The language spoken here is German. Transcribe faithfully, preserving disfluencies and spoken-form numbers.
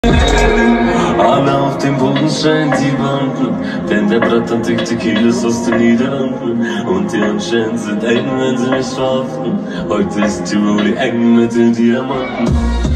Alle auf dem Boden scheint die Banden, denn der brattert dick Tequilas aus den Niederlanden. Und die Anschein sind eng, wenn sie mich strafen. Heute ist Tiroli eng mit den Diamanten.